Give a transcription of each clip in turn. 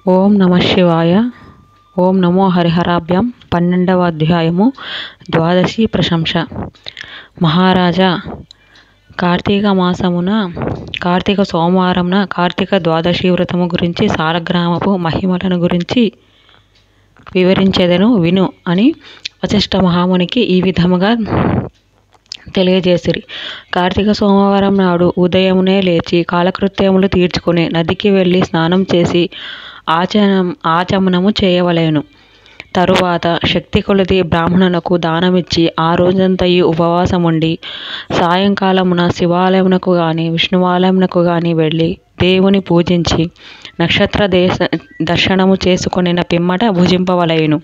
ఓం నమ శివాయ. ఓం నమో హరిహరాభ్యాం. 12వ అధ్యాయము. ద్వాదశి ప్రశంస. మహారాజా, కార్తీక మాసమున కార్తీక సోమవారమున కార్తీక ద్వాదశి వ్రతము గురించి సాలగ్రామపు మహిమలను గురించి వివరించెదను విను అని వశిష్ఠ మహామునికి ఈ విధముగా తెలియజేసిరి. కార్తీక సోమవారం నాడు ఉదయమునే లేచి కాలకృత్యములు తీర్చుకుని నదికి వెళ్ళి స్నానం చేసి ఆచమనము చేయవలెను. తరువాత శక్తి కొలది బ్రాహ్మణులకు దానమిచ్చి ఆ రోజంతయు ఉపవాసముండి సాయంకాలమున శివాలయమునకు గాని విష్ణువాలయమునకు గాని వెళ్ళి దేవుని పూజించి నక్షత్ర దర్శనము చేసుకొనిన పిమ్మట భుజింపవలెను.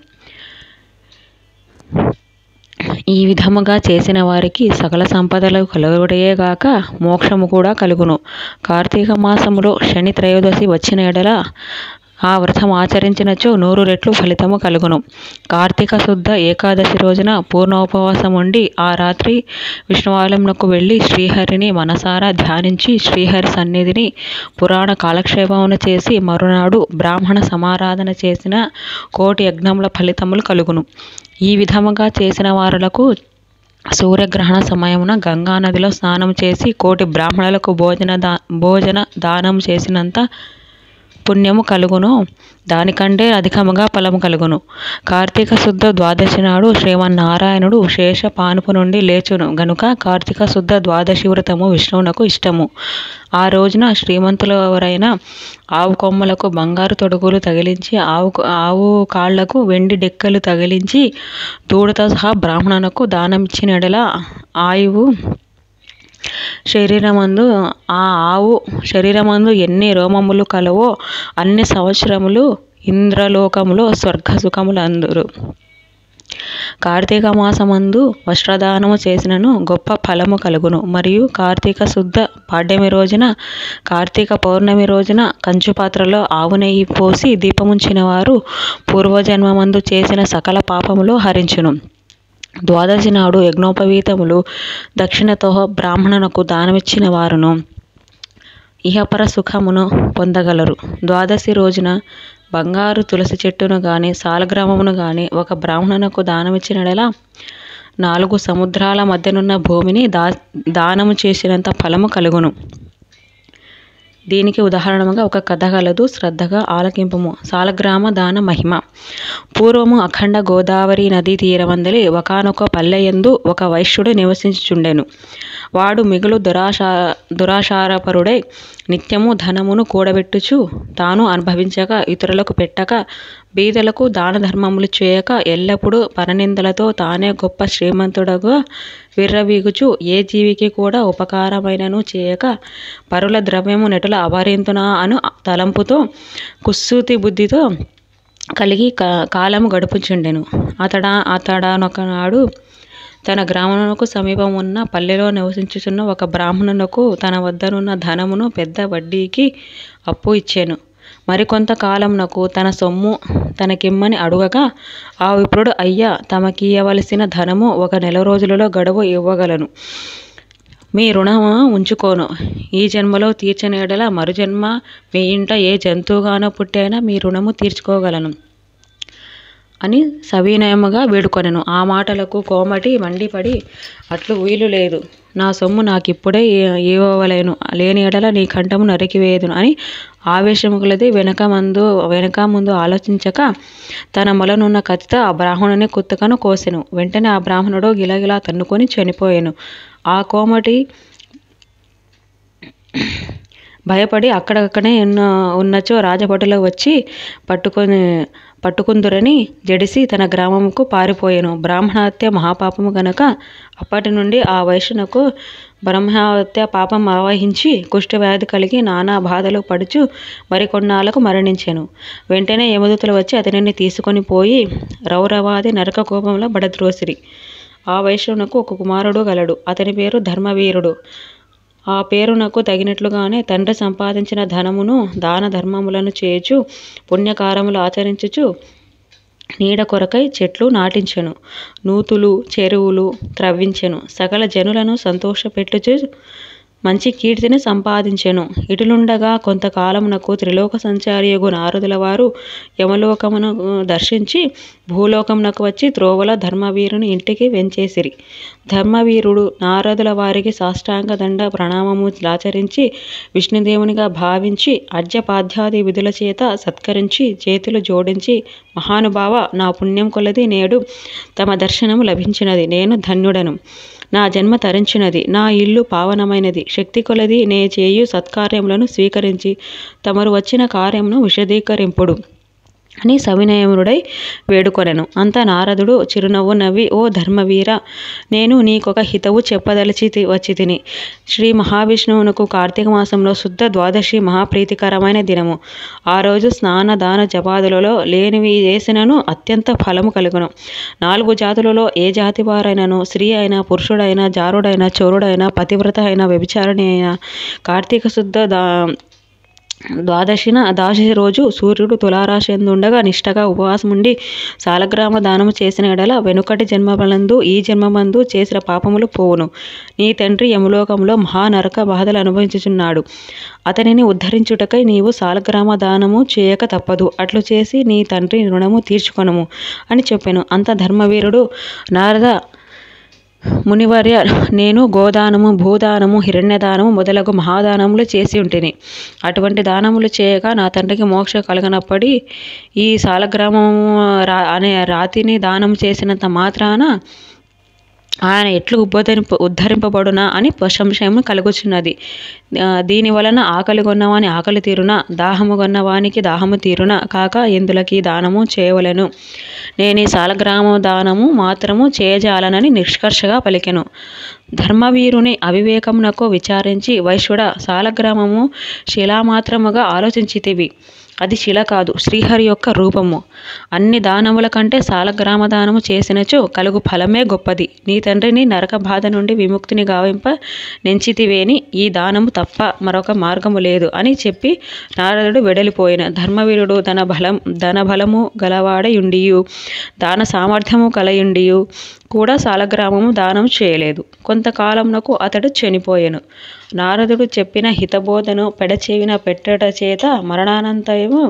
ఈ విధముగా చేసిన వారికి సకల సంపదలు కలుగుటయేగాక మోక్షము కూడా కలుగును. కార్తీక మాసములో శని త్రయోదశి వచ్చిన ఎడల ఆ వ్రతం ఆచరించినచో 100 రెట్లు ఫలితము కలుగును. కార్తీక శుద్ధ ఏకాదశి రోజున పూర్ణోపవాసం ఉండి ఆ రాత్రి విష్ణువాలయమునకు వెళ్ళి శ్రీహరిని మనసారా ధ్యానించి శ్రీహరి సన్నిధిని పురాణ కాలక్షేపమును చేసి మరునాడు బ్రాహ్మణ సమారాధన చేసిన 1,000,000 యజ్ఞముల ఫలితములు కలుగును. ఈ విధముగా చేసిన వారులకు సూర్యగ్రహణ సమయమున గంగానదిలో స్నానం చేసి 1,000,000 బ్రాహ్మణులకు భోజన దానం చేసినంత పుణ్యము కలుగును. దానికంటే అధికముగా ఫలము కలుగును. కార్తీక శుద్ధ ద్వాదశి నాడు శ్రీమన్నారాయణుడు శేష పానుపు నుండి లేచును గనుక కార్తీక శుద్ధ ద్వాదశి వ్రతము విష్ణువునకు ఇష్టము. ఆ రోజున శ్రీమంతులెవరైనా ఆవు కొమ్మలకు బంగారు తొడుగులు తగిలించి ఆవు కాళ్లకు వెండి డెక్కలు తగిలించి దూడతో సహా బ్రాహ్మణునకు దానమిచ్చిన ఎడల ఆవు శరీరమందు ఎన్ని రోమములు కలవో అన్ని సంవత్సరములు ఇంద్రలోకములో స్వర్గసుఖములు అందురు. కార్తీక మాసమందు వస్త్రదానము చేసినను గొప్ప ఫలము కలుగును. మరియు కార్తీక శుద్ధ పాడ్యమి రోజున కార్తీక పౌర్ణమి రోజున కంచు పాత్రలో ఆవు నెయ్యి పోసి దీపముంచిన వారు పూర్వజన్మమందు చేసిన సకల పాపములు హరించును. ద్వాదశి నాడు యజ్ఞోపవీతములు దక్షిణతో బ్రాహ్మణునకు దానమిచ్చిన వారును ఇహపర సుఖమును పొందగలరు. ద్వాదశి రోజున బంగారు తులసి చెట్టును గాని సాలగ్రామమును గాని ఒక బ్రాహ్మణునకు దానమిచ్చిన ఎడల 4 సముద్రాల మధ్యనున్న భూమిని దానము చేసినంత ఫలము కలుగును. దీనికి ఉదాహరణగా ఒక కథ గలదు, శ్రద్ధగా ఆలకింపుము. సాలగ్రామ దాన మహిమ. పూర్వము అఖండ గోదావరి నదీ తీరమందలి ఒకానొక పల్లెయందు ఒక వైశ్యుడు నివసించుచుండెను. వాడు మిగులు దురాశారపరుడై నిత్యము ధనమును కూడబెట్టుచు తాను అనుభవించక ఇతరులకు పెట్టక బీదలకు దాన ధర్మములు చేయక ఎల్లప్పుడూ పరనిందలతో తానే గొప్ప శ్రీమంతుడగా విర్రవీగుచు ఏ జీవికి కూడా ఉపకారమైనను చేయక పరుల ద్రవ్యము నెటుల అపహరింతునా అను తలంపుతో కుత్సిత బుద్ధితో కలిగి కాలము గడుపుచుండెను. అతడనొకనాడు తన గ్రామమునకు సమీపం ఉన్న పల్లెలో నివసించుచున్న ఒక బ్రాహ్మణునకు తన వద్దనున్న ధనమును పెద్ద వడ్డీకి అప్పు ఇచ్చెను. మరికొంత కాలమునకు తన సొమ్ము తనకిమ్మని అడుగగా ఆ విప్రుడు, అయ్యా, తమకియ్యవలసిన ధనము 1 నెల రోజులలో గడువు ఇవ్వగలను. మీ రుణము ఉంచుకోను. ఈ జన్మలో తీర్చని ఎడల మరుజన్మ మీ ఇంట ఏ జంతువుగానో పుట్టైనా మీ రుణము తీర్చుకోగలను అని సవినయముగా వేడుకొనెను. ఆ మాటలకు కోమటి మండిపడి, అట్లు వీలు లేదు. నా సొమ్ము నాకిప్పుడే ఇవ్వవలెను. లేని ఎడల నీ కంఠము నరికివేయుదును అని ఆవేశము కొలది వెనక ముందు ఆలోచించక తన మొలనున్న కత్తితో ఆ బ్రాహ్మణుని కుత్తుకను కోసెను. వెంటనే ఆ బ్రాహ్మణుడు గిలగిలా తన్నుకొని చనిపోయెను. ఆ కోమటి భయపడి అక్కడక్కడే ఉన్నచో రాజభటులు వచ్చి పట్టుకుందురని జడిసి తన గ్రామముకు పారిపోయెను. బ్రాహ్మణహత్య మహాపాపము గనుక అప్పటి నుండి ఆ వైశ్యునకు బ్రహ్మహత్య పాపం ఆవహించి కుష్ఠవ్యాధి కలిగి నానా బాధలు పడుచు మరికొన్నాళ్లకు మరణించెను. వెంటనే యమదూతలు వచ్చి అతనిని తీసుకొని పోయి రౌరవాది నరక కోపంలో పడద్రోసిరి. ఆ వైశ్యునకు ఒక కుమారుడు గలడు. అతని పేరు ధర్మవీరుడు. ఆ పేరునకు తగినట్లుగానే తండ్రి సంపాదించిన ధనమును దాన ధర్మములను చేయుచు పుణ్యకారములు ఆచరించుచు నీడ కొరకై చెట్లు నాటించెను. నూతులు చెరువులు త్రవ్వించెను. సకల జనులను సంతోషపెట్టుచు మంచి కీర్తిని సంపాదించెను. ఇటులుండగా కొంతకాలమునకు త్రిలోక సంచారియగు నారదుల వారు యమలోకమును దర్శించి భూలోకమునకు వచ్చి త్రోవల ధర్మవీరుని ఇంటికి వెంచేసిరి. ధర్మవీరుడు నారదుల వారికి సాష్టాంగ దండ ప్రణామము ఆచరించి విష్ణుదేవునిగా భావించి అర్ఘ్యపాద్యాది విధుల చేత సత్కరించి చేతులు జోడించి, మహానుభావ, నా పుణ్యం కొలది నేడు తమ దర్శనము లభించినది. నేను ధన్యుడను. నా జన్మ తరించినది. నా ఇల్లు పావనమైనది. శక్తి కొలది నే చేయు సత్కార్యములను స్వీకరించి తమరు వచ్చిన కార్యమును విశదీకరింపుడు అని సవినయముడై వేడుకొనెను. అంత నారదుడు చిరునవ్వు నవ్వి, ఓ ధర్మవీర, నేను నీకొక హితవు చెప్పదలిచి వచ్చి తిని. శ్రీ మహావిష్ణువునకు కార్తీక మాసంలో శుద్ధ ద్వాదశి మహాప్రీతికరమైన దినము. ఆ రోజు స్నాన దాన జపాదులలో లేనివి చేసినను అత్యంత ఫలము కలుగును. 4 జాతులలో ఏ జాతి వారైనను, స్త్రీ అయినా, పురుషుడైనా, జారుడైనా, చోరుడైనా, పతివ్రత అయినా, వ్యభిచారిణి అయినా, కార్తీక శుద్ధ ద్వాదశి రోజు సూర్యుడు తులారాశి ఉండగా నిష్టగా ఉపవాసముండి సాలగ్రామ దానము చేసిన ఎడల వెనుకటి జన్మలందు ఈ జన్మమందు చేసిన పాపములు పోవును. నీ తండ్రి యమలోకంలో మహానరక బాధలు అనుభవించుచున్నాడు. అతనిని ఉద్ధరించుటకై నీవు సాలగ్రామ దానము చేయక తప్పదు. అట్లు చేసి నీ తండ్రి రుణము తీర్చుకొనుము అని చెప్పెను. అంత ధర్మవీరుడు, నారద మునివర్య, నేను గోదానము, భూదానము, హిరణ్యదానము మొదలగు మహాదానములు చేసి ఉంటిని. అటువంటి దానములు చేయగా నా తండ్రికి మోక్ష కలగనప్పటి ఈ సాలగ్రామము అనే రాతిని దానం చేసినంత మాత్రాన ఆయన ఎట్లు ఉద్ధరింపబడునా అని సంశయం కలుగుచున్నది. దీని వలన ఆకలి కొన్నవాని ఆకలి తీరునా, దాహము కొన్నవానికి దాహము తీరునా కాక ఎందులకి దానము చేయవలెను. నేను ఈ సాలగ్రామ దానము మాత్రము చేయజాలనని నిష్కర్షగా పలికెను. ధర్మవీరుని అవివేకమునకు విచారించి, వైశ్వడ, సాలగ్రామము శిలామాత్రముగా ఆలోచించితివి. అది శిల కాదు, శ్రీహరి యొక్క రూపము. అన్ని దానముల కంటే సాలగ్రామ దానము చేసినచో కలుగు ఫలమే గొప్పది. నీ తండ్రిని నరక బాధ నుండి విముక్తిని గావింప నెంచితివేని ఈ దానము తప్ప మరొక మార్గము లేదు అని చెప్పి నారదుడు వెడలిపోయిన. ధర్మవీరుడు ధన బలము గలవాడయుండియు దాన సామర్థ్యము కలయుండియు కూడా సాలగ్రామము దానం చేయలేదు. కొంతకాలమునకు అతడు చనిపోయెను. నారదుడు చెప్పిన హితబోధను పెడచెవిన పెట్టట చేత మరణానంతరము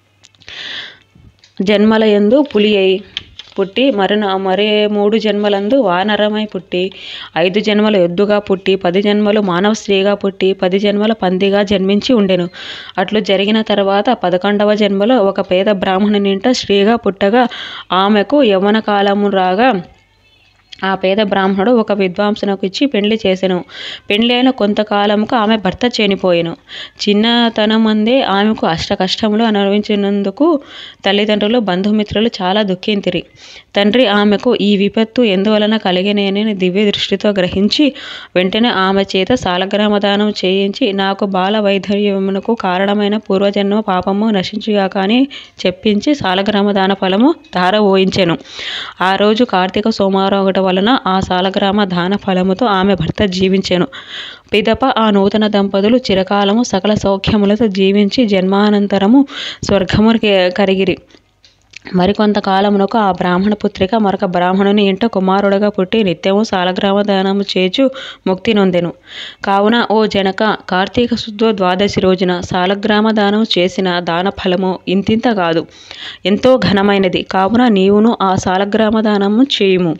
జన్మలయందు పులి అయి పుట్టి, మరే 3 జన్మలందు వానరమై పుట్టి, 5 జన్మలు ఎద్దుగా పుట్టి, 10 జన్మలు మానవ స్త్రీగా పుట్టి, 10 జన్మల పందిగా జన్మించి ఉండెను. అట్లు జరిగిన తర్వాత 11వ జన్మలో ఒక పేద బ్రాహ్మణునింట స్త్రీగా పుట్టగా ఆమెకు యవ్వన కాలము రాగా ఆ పేద బ్రాహ్మణుడు ఒక విద్వాంసునకు ఇచ్చి పెండ్లి చేసెను. పెండ్లి అయిన కొంతకాలముకు ఆమె భర్త చనిపోయెను. చిన్నతనమందే ఆమెకు అష్టకష్టములు అనుభవించినందుకు తల్లిదండ్రులు, బంధుమిత్రులు చాలా దుఃఖించిరి. తండ్రి ఆమెకు ఈ విపత్తు ఎందువలన కలిగినేనని దివ్య దృష్టితో గ్రహించి వెంటనే ఆమె చేత సాలగ్రామ దానం చేయించి, నాకు బాల వైధవ్యమునకు కారణమైన పూర్వజన్మ పాపము నశించుగాక అని చెప్పించి సాలగ్రామ దాన ఫలము ధారవోయించెను. ఆ రోజు కార్తీక సోమవారం వలన ఆ సాలగ్రామ దాన ఫలముతో ఆమె భర్త జీవించెను. పిదప ఆ నూతన దంపతులు చిరకాలము సకల సౌఖ్యములతో జీవించి జన్మానంతరము స్వర్గము కరిగిరి. మరికొంతకాలమునకు ఆ బ్రాహ్మణ పుత్రిక మరొక బ్రాహ్మణుని ఇంట కుమారుడుగా పుట్టి నిత్యము సాలగ్రామ దానము చేచు ముక్తి నొందెను. కావున ఓ జనక, కార్తీక శుద్ధ ద్వాదశి రోజున సాలగ్రామ దానము చేసిన దాన ఫలము ఇంతింత కాదు, ఎంతో ఘనమైనది. కావున నీవును ఆ సాలగ్రామ దానము చేయుము.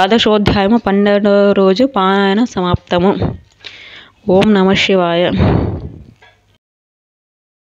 ద్వాదశోధ్యాయము 12వ రోజు పారాయణ సమాప్తము. ఓం నమః శివాయ.